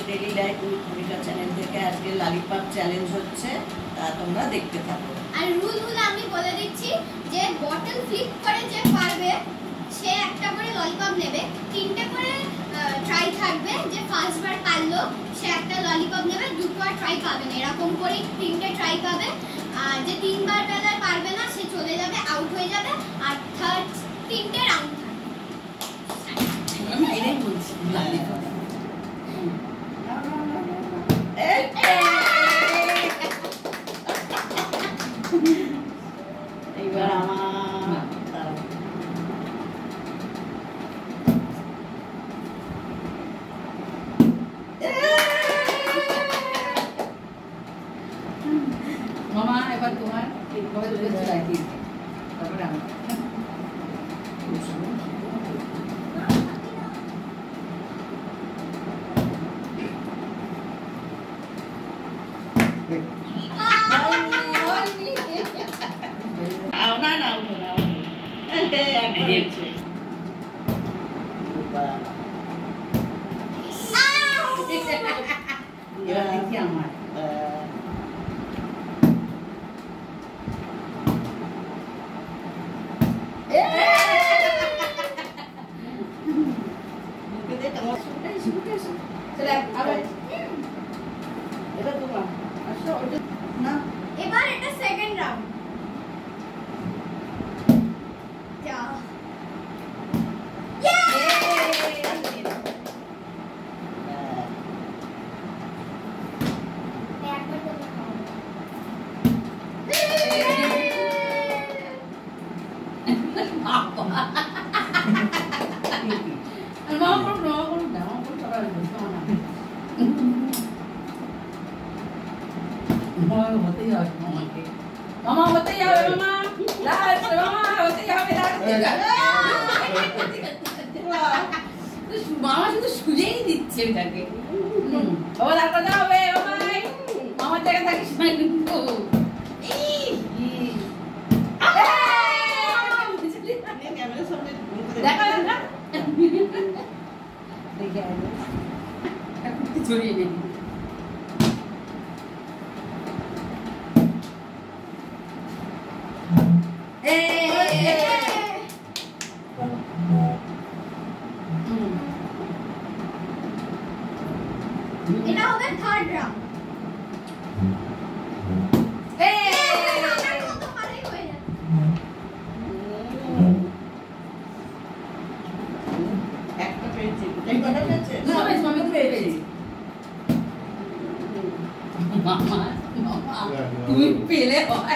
Daily life with Monica channel থেকে আজকে lollipop challenge হচ্ছে, তা তোমরা দেখতে থাকো। আর রুল আমি বলে দিচ্ছি যে বটল ফ্লিপ করে যে পারবে সে একটা করে ললিপপ নেবে, তিনটে করে ট্রাই থাকবে, যে ফার্স্ট বার পারলো সে একটা ললিপপ নেবে, দুটো আর ট্রাই পাবে না, এরকম করে তিনটে ট্রাই পাবে। আর যে তিনবার বেলায় পারবে না সে চলে যাবে, আউট হয়ে যাবে। আর থার্ড তিনটে রাউন্ড থাকবে। আমি এটাই বলছি ললিপপ। এইবার আমার মামা এবার তোমার এইভাবে ধরে রাখি, তারপরে আমি এবার এটা সেকেন্ড রাউন্ড। মামা হতেই হবে, মামা লাস্ট, মামা হতেই হবে মামা শুধু সুজেই দিচ্ছে এটাকে। বাবা তারপর হবে বাবাই, মামার জায়গা থাকিস না কিন্তু। দেখা দেখা দেখে ছড়িয়ে দিবি। এটা হবে থার্ড রাউন্ড। একটা পেয়েছি, একটা পেয়েছে মামা মামা তুমি পেলে হয়।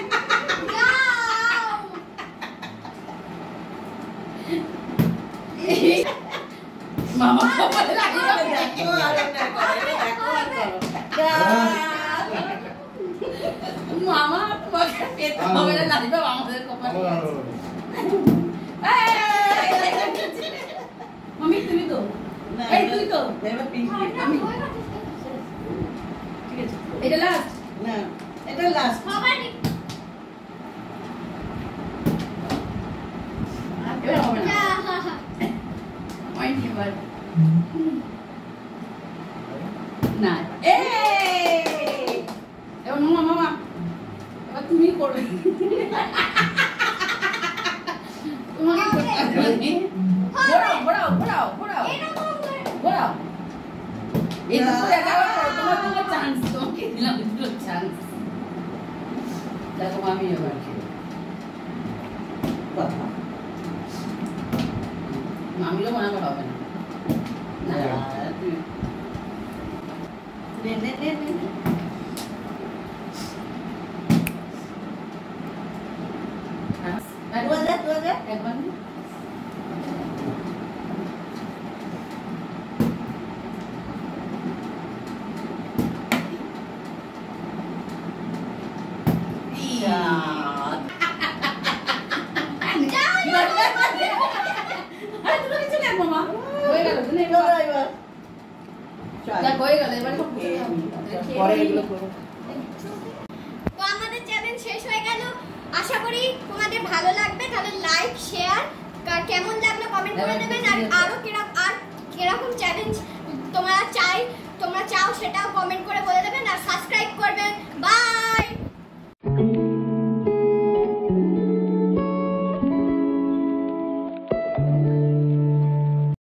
মামা কপালে লাগিয়ে দাও, দেখো আর একটা করে, দেখো আর করো। মামা তোমাকে পেতে হবে না, লালিপপ আমাদের কপালে। মামি তুমি তো, এই তুই তো, এবার পিঙ্কি আমি ঠিক আছে। এটা লাস্ট না, এটা লাস্ট। এবার হবে না, পয়েন্ট এবার না। এবার মামা মামা এবার তুমি করবে, তোমাকে করতে হবে। ঘোরাও ঘোরাও ঘোরাও ঘোরাও ঘোরাও, এই দুটো একাবার করো, তোমার চান্স, তোমাকে দিলাম দুটো চান্স। দেখো আমি এবার মামিরও মনে করা হবে না। নে নে নে নে একবার আমাদের চ্যালেঞ্জ শেষ হয়ে গেল। আশা করি তোমাদের ভালো লাগবে, তাহলে লাইক শেয়ার কেমন লাগলো কমেন্ট করে দেবেন। আর আরো কিরকম চ্যালেঞ্জ তোমরা চাই তো চাও সেটাও কমেন্ট করে